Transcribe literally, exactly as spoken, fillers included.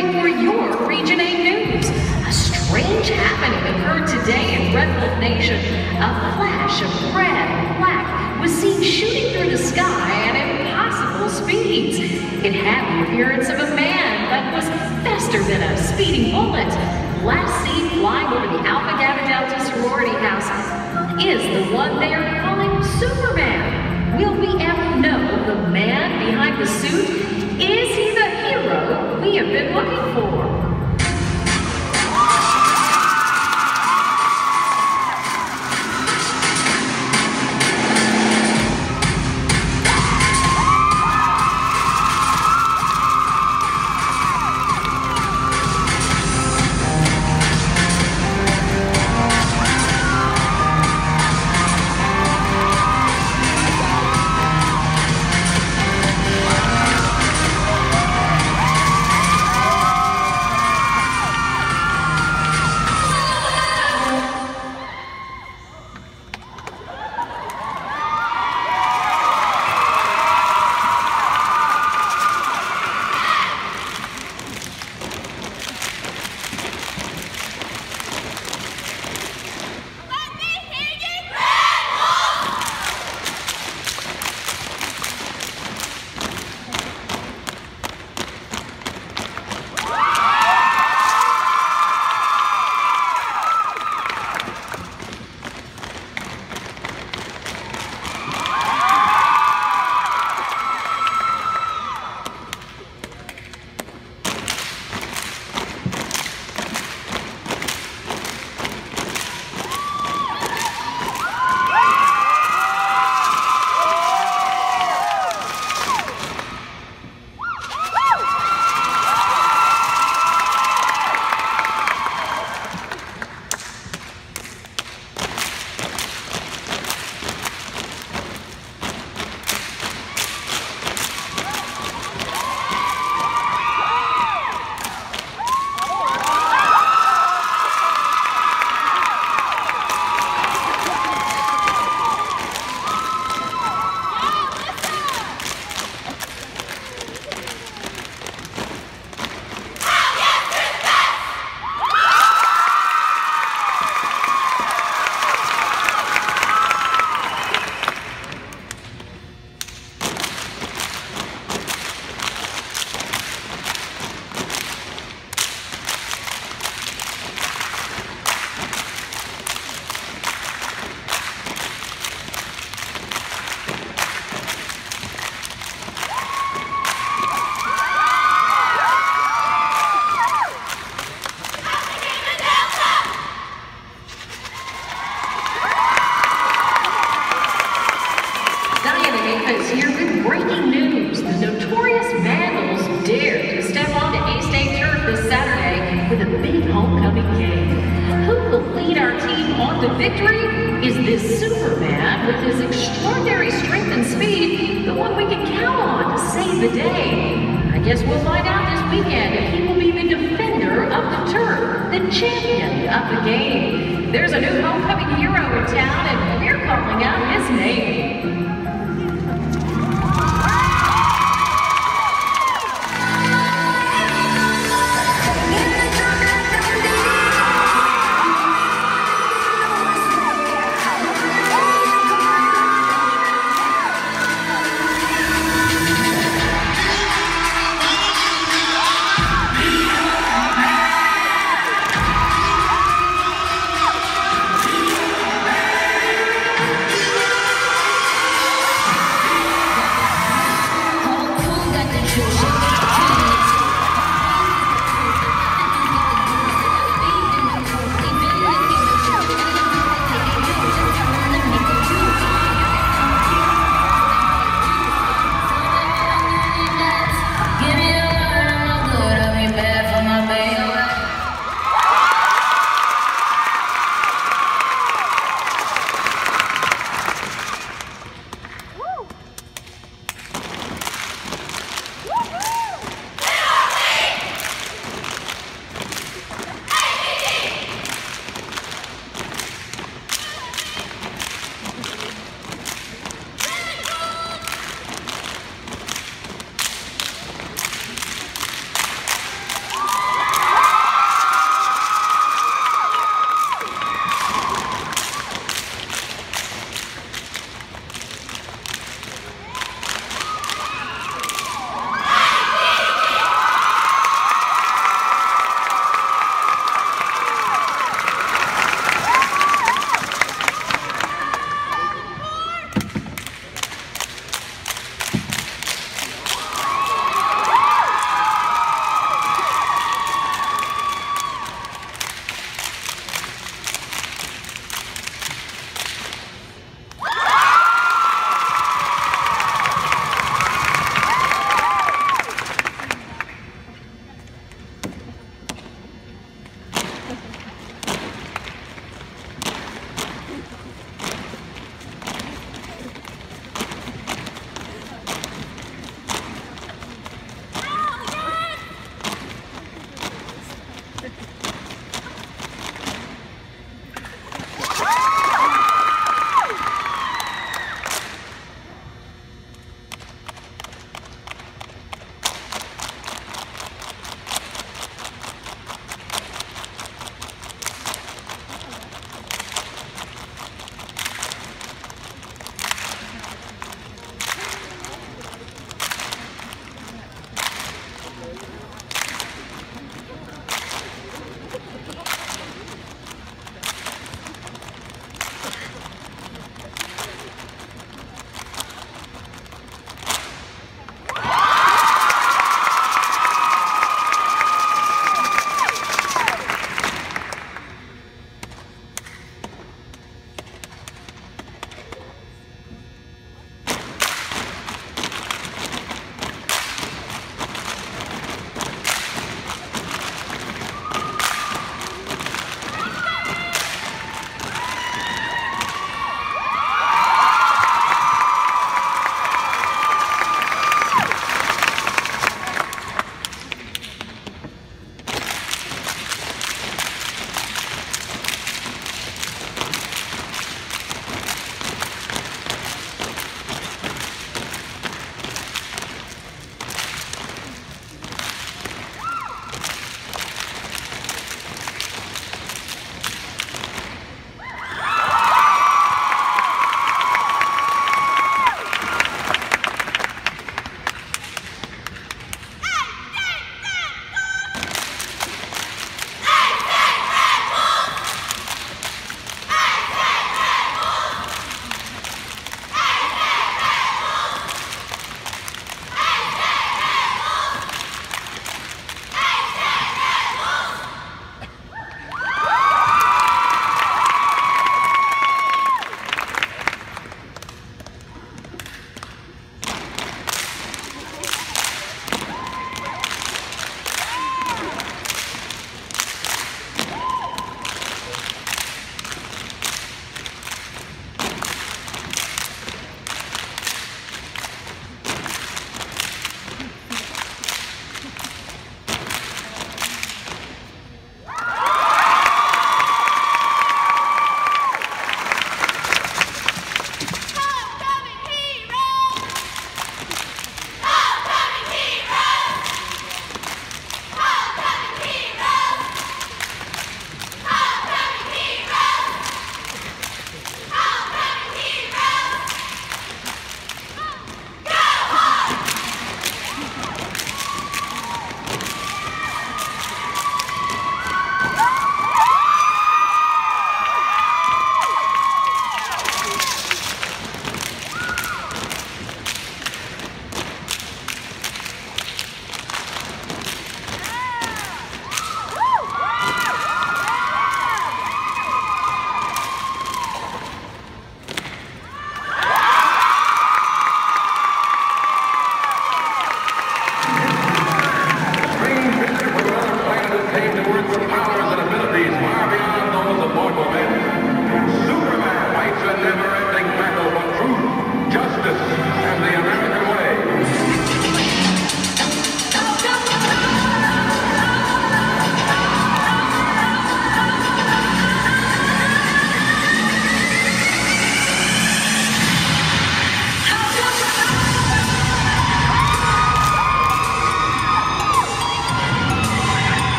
reporting for your Region eight News. A strange happening occurred today in Red Wolf Nation. A flash of red and black was seen shooting through the sky at impossible speeds. It had the appearance of a man, but was faster than a speeding bullet. Last seen flying over the Alpha Gamma Delta sorority house. Who is the one they are calling Superman? Will we ever know the man behind the suit? Is he the hero we have been looking for? Here with breaking news. The notorious Vandals dare to step onto A-State turf this Saturday with a big homecoming game. Who will lead our team on to victory? Is this Superman with his extraordinary strength and speed the one we can count on to save the day? I guess we'll find out this weekend if he will be the defender of the turf, the champion of the game. There's a new homecoming hero in town, and we're calling out his name.